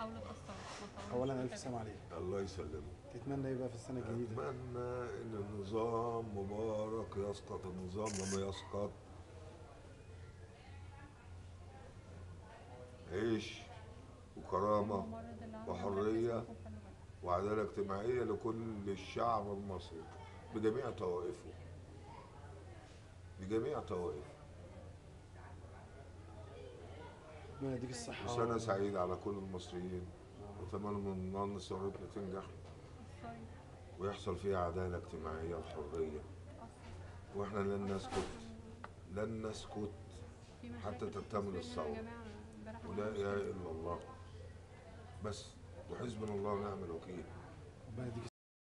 حاولوا تأثروا ما تحاولوش اولا الف تتابعوا. سلام عليك. الله يسلمك. تتمنى ايه بقى في السنه الجديده؟ أتمنى إن النظام مبارك يسقط. النظام لما يسقط عيش وكرامة الممرض اللي عنده وحرية مركز خلي بالك. وعدالة اجتماعية لكل الشعب المصري بجميع طوائفه، بجميع طوائفه. ربنا يديك الصحه وسنة سعيدة على كل المصريين، وأتمنى إن ثورتنا تنجح الصيف ويحصل فيها عدالة اجتماعية وحرية، أثر. وإحنا لن نسكت، لن نسكت في مشاكل حتى في تكتمل التصوير يا الثورة. جماعة امبارح ولا عملوا إله مشكلة. إلا الله بس، وحسبنا الله ونعم الوكيل. ربنا يديك